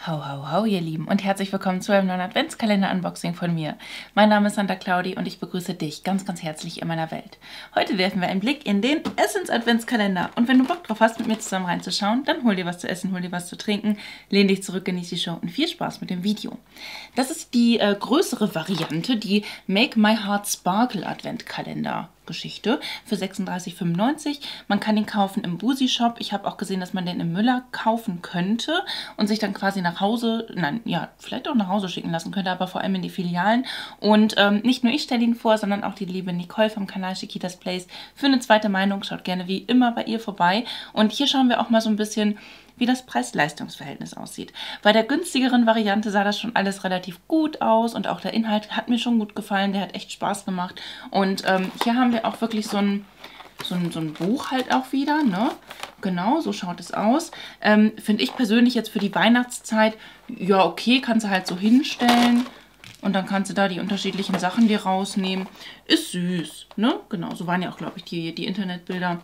Hau, hau, hau, ihr Lieben, und herzlich willkommen zu einem neuen Adventskalender-Unboxing von mir. Mein Name ist Santa Claudi und ich begrüße dich ganz, ganz herzlich in meiner Welt. Heute werfen wir einen Blick in den Essens-Adventskalender. Und wenn du Bock drauf hast, mit mir zusammen reinzuschauen, dann hol dir was zu essen, hol dir was zu trinken, lehn dich zurück, genieß die Show und viel Spaß mit dem Video. Das ist die größere Variante, die Make My Heart Sparkle Adventkalender. Geschichte für 36,95. Man kann ihn kaufen im Busi-Shop. Ich habe auch gesehen, dass man den im Müller kaufen könnte und sich dann quasi nach Hause, nein, ja, vielleicht auch nach Hause schicken lassen könnte, aber vor allem in die Filialen. Und nicht nur ich stelle ihn vor, sondern auch die liebe Nicole vom Kanal Chiquitas Place. Für eine zweite Meinung schaut gerne wie immer bei ihr vorbei. Und hier schauen wir auch mal so ein bisschen, wie das Preis-Leistungs-Verhältnis aussieht. Bei der günstigeren Variante sah das schon alles relativ gut aus und auch der Inhalt hat mir schon gut gefallen, der hat echt Spaß gemacht. Und hier haben wir auch wirklich so ein Buch halt auch wieder, ne? Genau, so schaut es aus. Finde ich persönlich jetzt für die Weihnachtszeit, ja okay, kannst du halt so hinstellen. Und dann kannst du da die unterschiedlichen Sachen dir rausnehmen. Ist süß, ne? Genau, so waren ja auch, glaube ich, die Internetbilder.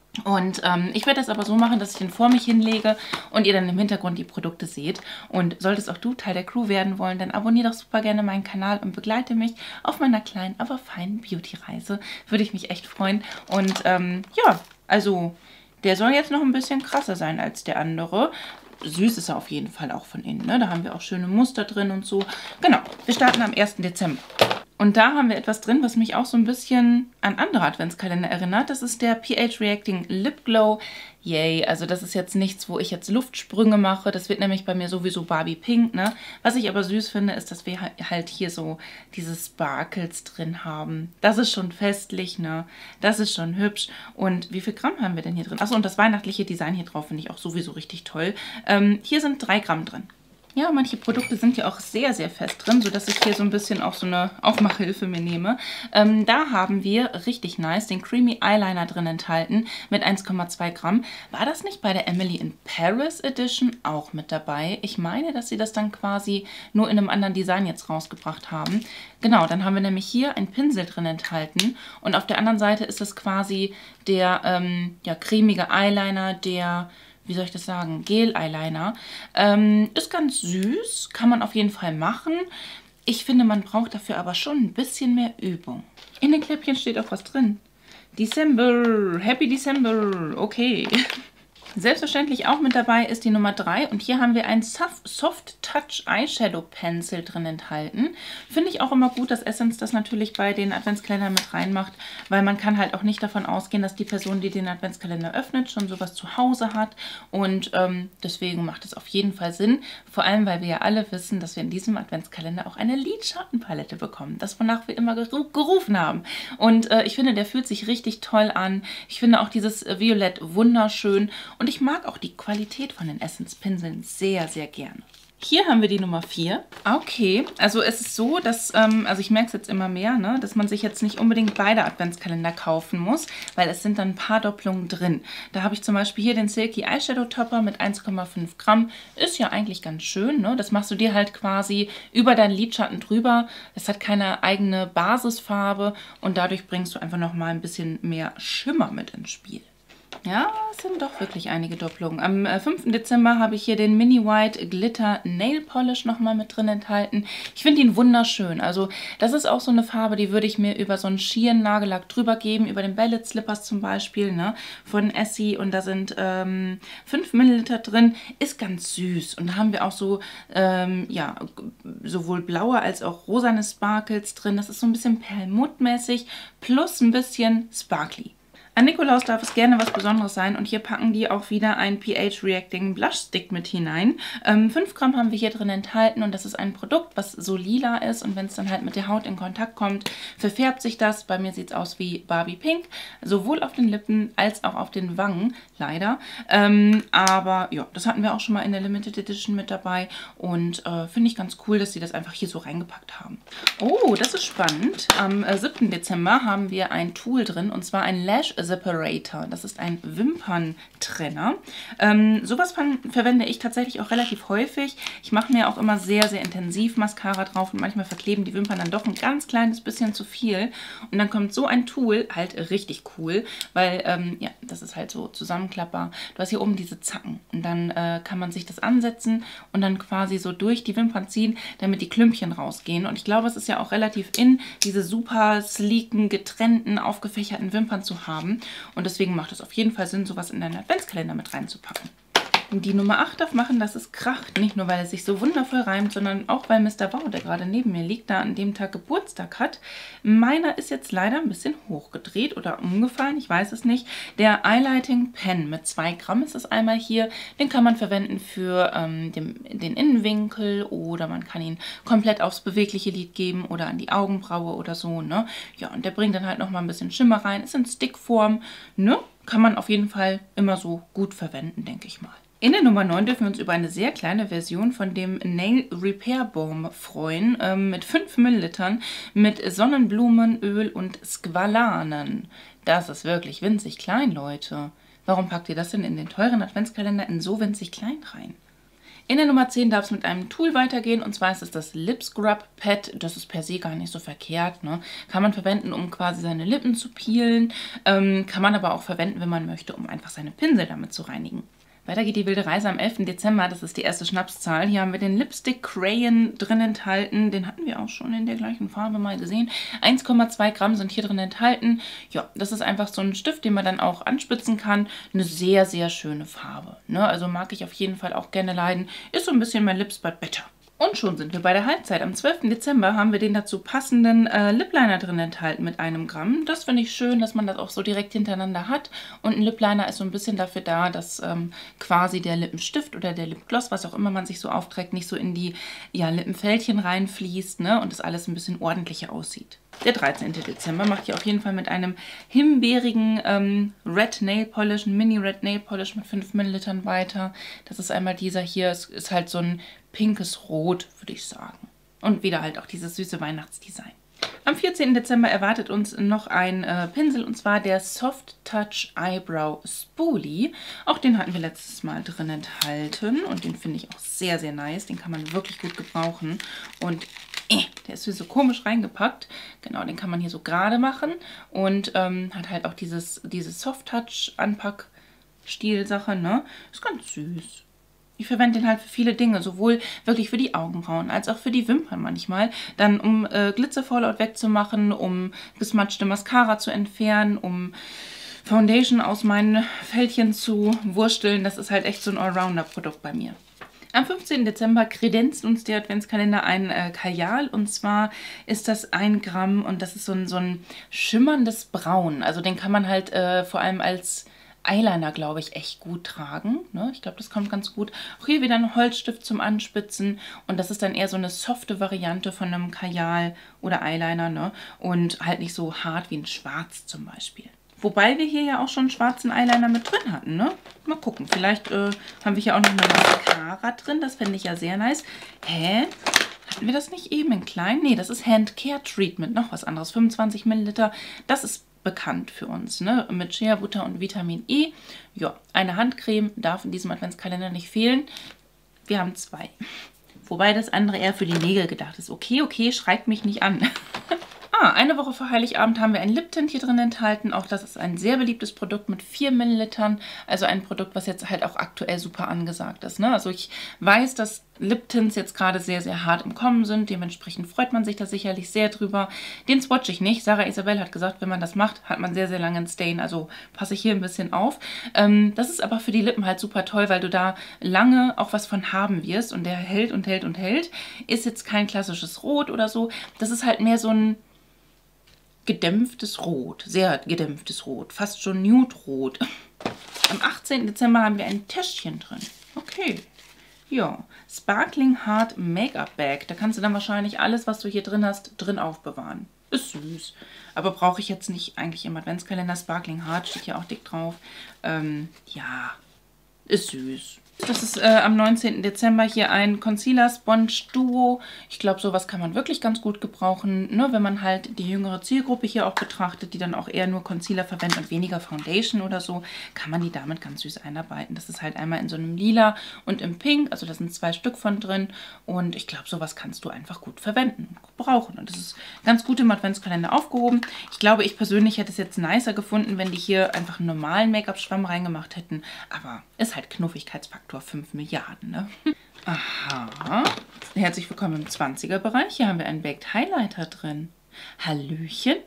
Und ich werde das aber so machen, dass ich den vor mich hinlege und ihr dann im Hintergrund die Produkte seht. Und solltest auch du Teil der Crew werden wollen, dann abonniere doch super gerne meinen Kanal und begleite mich auf meiner kleinen, aber feinen Beauty-Reise. Würde ich mich echt freuen. Und ja, also der soll jetzt noch ein bisschen krasser sein als der andere. Süß ist er auf jeden Fall auch von innen, ne? Da haben wir auch schöne Muster drin und so. Genau, wir starten am 1. Dezember. Und da haben wir etwas drin, was mich auch so ein bisschen an andere Adventskalender erinnert. Das ist der pH Reacting Lip Glow. Yay, also das ist jetzt nichts, wo ich jetzt Luftsprünge mache. Das wird nämlich bei mir sowieso Barbie Pink, ne? Was ich aber süß finde, ist, dass wir halt hier so diese Sparkles drin haben. Das ist schon festlich, ne? Das ist schon hübsch. Und wie viel Gramm haben wir denn hier drin? Achso, und das weihnachtliche Design hier drauf finde ich auch sowieso richtig toll. Hier sind 3 Gramm drin. Ja, manche Produkte sind ja auch sehr, sehr fest drin, sodass ich hier so ein bisschen auch so eine Aufmachhilfe mir nehme. Da haben wir, richtig nice, den Creamy Eyeliner drin enthalten mit 1,2 Gramm. War das nicht bei der Emily in Paris Edition auch mit dabei? Ich meine, dass sie das dann quasi nur in einem anderen Design jetzt rausgebracht haben. Genau, dann haben wir nämlich hier einen Pinsel drin enthalten und auf der anderen Seite ist es quasi der ja, cremige Eyeliner, der... Wie soll ich das sagen? Gel-Eyeliner. Ist ganz süß, kann man auf jeden Fall machen. Ich finde, man braucht dafür aber schon ein bisschen mehr Übung. In den Kläppchen steht auch was drin. December, Happy December, okay. Selbstverständlich auch mit dabei ist die Nummer 3 und hier haben wir einen Soft Touch Eyeshadow Pencil drin enthalten. Finde ich auch immer gut, dass Essence das natürlich bei den Adventskalendern mit reinmacht, weil man kann halt auch nicht davon ausgehen, dass die Person, die den Adventskalender öffnet, schon sowas zu Hause hat und deswegen macht es auf jeden Fall Sinn, vor allem, weil wir ja alle wissen, dass wir in diesem Adventskalender auch eine Lidschattenpalette bekommen, das wonach wir immer gerufen haben und ich finde, der fühlt sich richtig toll an. Ich finde auch dieses Violett wunderschön. Und ich mag auch die Qualität von den Essence-Pinseln sehr, sehr gerne. Hier haben wir die Nummer 4. Okay, also es ist so, dass, also ich merke es jetzt immer mehr, ne, dass man sich jetzt nicht unbedingt beide Adventskalender kaufen muss, weil es sind dann ein paar Doppelungen drin. Da habe ich zum Beispiel hier den Silky Eyeshadow Topper mit 1,5 Gramm. Ist ja eigentlich ganz schön, ne? Das machst du dir halt quasi über deinen Lidschatten drüber. Es hat keine eigene Basisfarbe und dadurch bringst du einfach nochmal ein bisschen mehr Schimmer mit ins Spiel. Ja, es sind doch wirklich einige Doppelungen. Am 5. Dezember habe ich hier den Mini White Glitter Nail Polish nochmal mit drin enthalten. Ich finde ihn wunderschön. Also das ist auch so eine Farbe, die würde ich mir über so einen schieren Nagellack drüber geben, über den Ballet Slippers zum Beispiel, ne, von Essie. Und da sind 5 Milliliter drin. Ist ganz süß. Und da haben wir auch so, ja, sowohl blaue als auch rosane Sparkles drin. Das ist so ein bisschen perlmuttmäßig plus ein bisschen sparkly. An Nikolaus darf es gerne was Besonderes sein und hier packen die auch wieder einen pH Reacting Blush Stick mit hinein. 5 Gramm haben wir hier drin enthalten und das ist ein Produkt, was so lila ist und wenn es dann halt mit der Haut in Kontakt kommt, verfärbt sich das. Bei mir sieht es aus wie Barbie Pink, sowohl auf den Lippen als auch auf den Wangen, leider. Aber ja, das hatten wir auch schon mal in der Limited Edition mit dabei und finde ich ganz cool, dass sie das einfach hier so reingepackt haben. Oh, das ist spannend. Am 7. Dezember haben wir ein Tool drin und zwar ein Lash Separator. Das ist ein Wimperntrenner. Sowas verwende ich tatsächlich auch relativ häufig. Ich mache mir auch immer sehr, sehr intensiv Mascara drauf und manchmal verkleben die Wimpern dann doch ein ganz kleines bisschen zu viel. Und dann kommt so ein Tool halt richtig cool, weil, ja, das ist halt so zusammenklappbar. Du hast hier oben diese Zacken und dann kann man sich das ansetzen und dann quasi so durch die Wimpern ziehen, damit die Klümpchen rausgehen. Und ich glaube, es ist ja auch relativ in, diese super sleeken, getrennten, aufgefächerten Wimpern zu haben. Und deswegen macht es auf jeden Fall Sinn, sowas in deinen Adventskalender mit reinzupacken. Die Nummer 8 darf machen, dass es kracht. Nicht nur, weil es sich so wundervoll reimt, sondern auch, weil Mr. Wow, der gerade neben mir liegt, da an dem Tag Geburtstag hat. Meiner ist jetzt leider ein bisschen hochgedreht oder umgefallen, ich weiß es nicht. Der Eyelighting Pen mit 2 Gramm ist es einmal hier. Den kann man verwenden für den Innenwinkel oder man kann ihn komplett aufs bewegliche Lid geben oder an die Augenbraue oder so, ne? Ja, und der bringt dann halt nochmal ein bisschen Schimmer rein. Ist in Stickform, ne? Kann man auf jeden Fall immer so gut verwenden, denke ich mal. In der Nummer 9 dürfen wir uns über eine sehr kleine Version von dem Nail Repair Balm freuen, mit 5 Millilitern mit Sonnenblumenöl und Squalanen. Das ist wirklich winzig klein, Leute. Warum packt ihr das denn in den teuren Adventskalender in so winzig klein rein? In der Nummer 10 darf es mit einem Tool weitergehen, und zwar ist es das Lip Scrub Pad. Das ist per se gar nicht so verkehrt, ne? Kann man verwenden, um quasi seine Lippen zu peelen, kann man aber auch verwenden, wenn man möchte, um einfach seine Pinsel damit zu reinigen. Weiter geht die wilde Reise am 11. Dezember, das ist die erste Schnapszahl. Hier haben wir den Lipstick Crayon drin enthalten. Den hatten wir auch schon in der gleichen Farbe mal gesehen. 1,2 Gramm sind hier drin enthalten. Ja, das ist einfach so ein Stift, den man dann auch anspitzen kann. Eine sehr, sehr schöne Farbe, ne? Also mag ich auf jeden Fall auch gerne leiden. Ist so ein bisschen mein Lips but better. Und schon sind wir bei der Halbzeit. Am 12. Dezember haben wir den dazu passenden Lip Liner drin enthalten mit 1 Gramm. Das finde ich schön, dass man das auch so direkt hintereinander hat. Und ein Lip Liner ist so ein bisschen dafür da, dass quasi der Lippenstift oder der Lipgloss, was auch immer man sich so aufträgt, nicht so in die Lippenfältchen reinfließt, ne? Und das alles ein bisschen ordentlicher aussieht. Der 13. Dezember macht hier auf jeden Fall mit einem himbeerigen Red Nail Polish, ein Mini Red Nail Polish mit 5 Millilitern weiter. Das ist einmal dieser hier, es ist halt so ein pinkes Rot, würde ich sagen. Und wieder halt auch dieses süße Weihnachtsdesign. Am 14. Dezember erwartet uns noch ein Pinsel, und zwar der Soft Touch Eyebrow Spoolie. Auch den hatten wir letztes Mal drin enthalten und den finde ich auch sehr, sehr nice. Den kann man wirklich gut gebrauchen und der ist hier so komisch reingepackt. Genau, den kann man hier so gerade machen und hat halt auch diese Soft Touch Anpack-Stil-Sache, ne? Ist ganz süß. Ich verwende den halt für viele Dinge, sowohl wirklich für die Augenbrauen als auch für die Wimpern manchmal. Dann um Glitzer-Fallout wegzumachen, um gesmatschte Mascara zu entfernen, um Foundation aus meinen Fältchen zu wursteln. Das ist halt echt so ein Allrounder-Produkt bei mir. Am 15. Dezember kredenzt uns der Adventskalender ein Kajal, und zwar ist das 1 Gramm und das ist so ein schimmerndes Braun. Also den kann man halt vor allem als Eyeliner, glaube ich, echt gut tragen, ne? Ich glaube, das kommt ganz gut. Auch hier wieder ein Holzstift zum Anspitzen und das ist dann eher so eine softe Variante von einem Kajal oder Eyeliner, ne? Und halt nicht so hart wie ein Schwarz zum Beispiel. Wobei wir hier ja auch schon einen schwarzen Eyeliner mit drin hatten, ne? Mal gucken, vielleicht haben wir hier auch noch eine Mascara drin, das fände ich ja sehr nice. Hä? Hatten wir das nicht eben in klein? Nee, das ist Hand Care Treatment, noch was anderes, 25 Milliliter. Das ist bekannt für uns, ne? Mit Shea Butter und Vitamin E. Ja, eine Handcreme darf in diesem Adventskalender nicht fehlen. Wir haben 2. Wobei das andere eher für die Nägel gedacht ist. Okay, okay, schreit mich nicht an. Eine Woche vor Heiligabend haben wir ein Lip-Tint hier drin enthalten. Auch das ist ein sehr beliebtes Produkt mit 4 Millilitern. Also ein Produkt, was jetzt halt auch aktuell super angesagt ist, ne? Also ich weiß, dass Lip-Tints jetzt gerade sehr, sehr hart im Kommen sind. Dementsprechend freut man sich da sicherlich sehr drüber. Den swatche ich nicht. Sarah Isabel hat gesagt, wenn man das macht, hat man sehr, sehr lange einen Stain. Also passe ich hier ein bisschen auf. Das ist aber für die Lippen halt super toll, weil du da lange auch was von haben wirst. Und der hält und hält und hält. Ist jetzt kein klassisches Rot oder so. Das ist halt mehr so ein gedämpftes Rot, sehr gedämpftes Rot, fast schon Nude-Rot. Am 18. Dezember haben wir ein Täschchen drin. Okay, ja, Sparkling Heart Make-up Bag. Da kannst du dann wahrscheinlich alles, was du hier drin hast, drin aufbewahren. Ist süß, aber brauche ich jetzt nicht eigentlich im Adventskalender. Sparkling Heart steht hier auch dick drauf. Ja, ist süß. Das ist am 19. Dezember hier ein Concealer Sponge Duo. Ich glaube, sowas kann man wirklich ganz gut gebrauchen, ne? Wenn man halt die jüngere Zielgruppe hier auch betrachtet, die dann auch eher nur Concealer verwendet und weniger Foundation oder so, kann man die damit ganz süß einarbeiten. Das ist halt einmal in so einem Lila und im Pink, also da sind 2 Stück von drin und ich glaube, sowas kannst du einfach gut verwenden und brauchen. Und das ist ganz gut im Adventskalender aufgehoben. Ich glaube, ich persönlich hätte es jetzt nicer gefunden, wenn die hier einfach einen normalen Make-up-Schwamm reingemacht hätten, aber ist halt Knuffigkeitsfaktor 5 Milliarden, ne? Aha. Herzlich willkommen im 20er-Bereich. Hier haben wir einen Baked Highlighter drin. Hallöchen.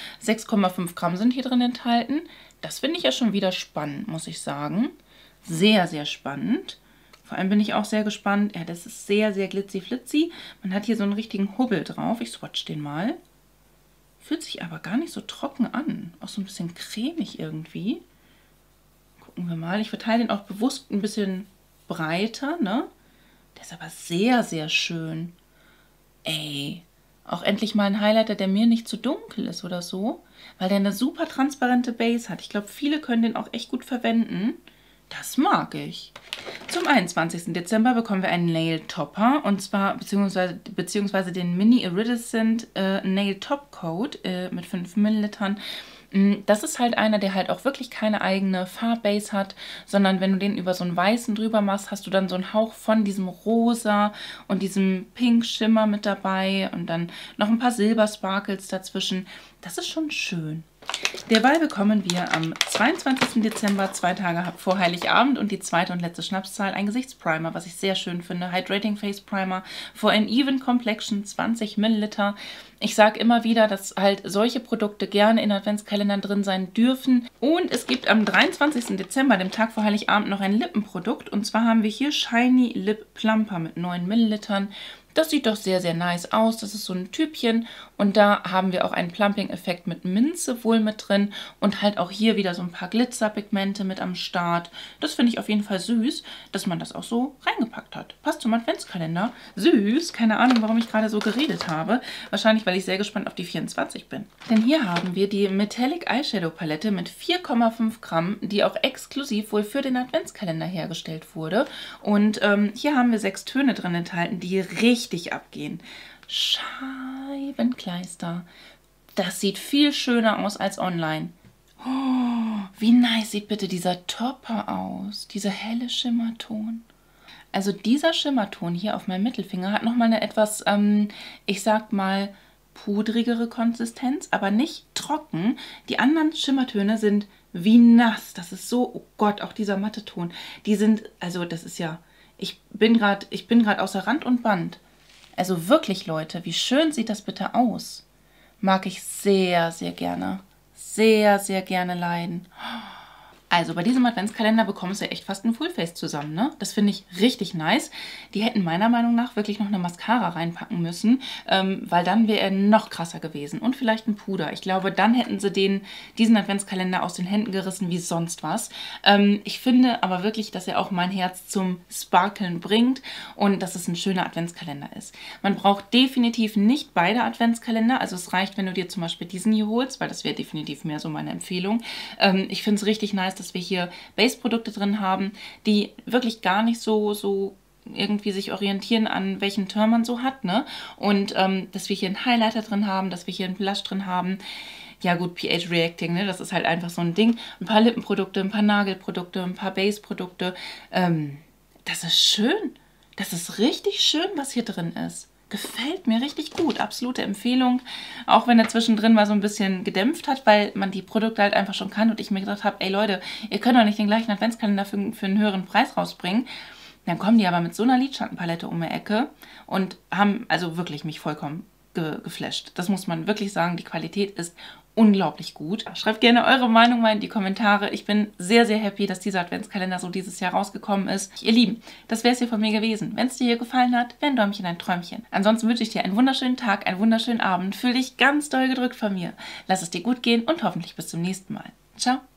6,5 Gramm sind hier drin enthalten. Das finde ich ja schon wieder spannend, muss ich sagen. Sehr, sehr spannend. Vor allem bin ich auch sehr gespannt. Ja, das ist sehr, sehr glitzy-flitzy. Man hat hier so einen richtigen Hubbel drauf. Ich swatch den mal. Fühlt sich aber gar nicht so trocken an. Auch so ein bisschen cremig irgendwie. Gucken wir mal. Ich verteile den auch bewusst ein bisschen breiter, ne? Der ist aber sehr, sehr schön. Ey, auch endlich mal ein Highlighter, der mir nicht zu dunkel ist oder so, weil der eine super transparente Base hat. Ich glaube, viele können den auch echt gut verwenden. Das mag ich. Zum 21. Dezember bekommen wir einen Nail Topper und zwar beziehungsweise den Mini Iridescent Nail Top Coat mit 5 Millilitern. Das ist halt einer, der halt auch wirklich keine eigene Farbbase hat, sondern wenn du den über so einen weißen drüber machst, hast du dann so einen Hauch von diesem Rosa und diesem Pink Schimmer mit dabei und dann noch ein paar Silber-Sparkles dazwischen. Das ist schon schön. Derweil bekommen wir am 22. Dezember, 2 Tage vor Heiligabend und die zweite und letzte Schnapszahl, ein Gesichtsprimer, was ich sehr schön finde. Hydrating Face Primer for an Even Complexion, 20 Milliliter. Ich sage immer wieder, dass halt solche Produkte gerne in Adventskalendern drin sein dürfen. Und es gibt am 23. Dezember, dem Tag vor Heiligabend, noch ein Lippenprodukt. Und zwar haben wir hier Shiny Lip Plumper mit 9 Millilitern. Das sieht doch sehr, sehr nice aus. Das ist so ein Tübchen und da haben wir auch einen Plumping-Effekt mit Minze wohl mit drin und halt auch hier wieder so ein paar Glitzerpigmente mit am Start. Das finde ich auf jeden Fall süß, dass man das auch so reingepackt hat. Passt zum Adventskalender. Süß. Keine Ahnung, warum ich gerade so geredet habe. Wahrscheinlich, weil ich sehr gespannt auf die 24 bin. Denn hier haben wir die Metallic Eyeshadow Palette mit 4,5 Gramm, die auch exklusiv wohl für den Adventskalender hergestellt wurde. Und hier haben wir 6 Töne drin enthalten, die richtig abgehen. Scheibenkleister. Das sieht viel schöner aus als online. Oh, wie nice sieht bitte dieser Topper aus. Dieser helle Schimmerton. Also dieser Schimmerton hier auf meinem Mittelfinger hat nochmal eine etwas, ich sag mal, pudrigere Konsistenz, aber nicht trocken. Die anderen Schimmertöne sind wie nass. Das ist so, oh Gott, auch dieser matte Ton. Die sind, also das ist ja, ich bin gerade außer Rand und Band. Also wirklich, Leute, wie schön sieht das bitte aus? Mag ich sehr, sehr gerne. Sehr, sehr gerne leiden. Also bei diesem Adventskalender bekommst du echt fast ein Fullface zusammen, ne? Das finde ich richtig nice. Die hätten meiner Meinung nach wirklich noch eine Mascara reinpacken müssen, weil dann wäre er noch krasser gewesen. Und vielleicht ein Puder. Ich glaube, dann hätten sie diesen Adventskalender aus den Händen gerissen wie sonst was. Ich finde aber wirklich, dass er auch mein Herz zum Sparkeln bringt und dass es ein schöner Adventskalender ist. Man braucht definitiv nicht beide Adventskalender. Also es reicht, wenn du dir zum Beispiel diesen hier holst, weil das wäre definitiv mehr so meine Empfehlung. Ich finde es richtig nice, dass wir hier Base-Produkte drin haben, die wirklich gar nicht so irgendwie sich orientieren an welchen Turn man so hat, ne? Und dass wir hier einen Highlighter drin haben, dass wir hier einen Blush drin haben. Ja gut, pH Reacting, ne? Das ist halt einfach so ein Ding. Ein paar Lippenprodukte, ein paar Nagelprodukte, ein paar Base-Produkte. Das ist schön. Das ist richtig schön, was hier drin ist. Gefällt mir richtig gut. Absolute Empfehlung. Auch wenn er zwischendrin mal so ein bisschen gedämpft hat, weil man die Produkte halt einfach schon kann und ich mir gedacht habe, ey Leute, ihr könnt doch nicht den gleichen Adventskalender für einen höheren Preis rausbringen. Dann kommen die aber mit so einer Lidschattenpalette um die Ecke und haben also wirklich mich vollkommen geflasht. Das muss man wirklich sagen. Die Qualität ist unglaublich gut. Schreibt gerne eure Meinung mal in die Kommentare. Ich bin sehr, sehr happy, dass dieser Adventskalender so dieses Jahr rausgekommen ist. Ihr Lieben, das wäre es hier von mir gewesen. Wenn es dir hier gefallen hat, wäre ein Däumchen ein Träumchen. Ansonsten wünsche ich dir einen wunderschönen Tag, einen wunderschönen Abend. Fühl dich ganz doll gedrückt von mir. Lass es dir gut gehen und hoffentlich bis zum nächsten Mal. Ciao.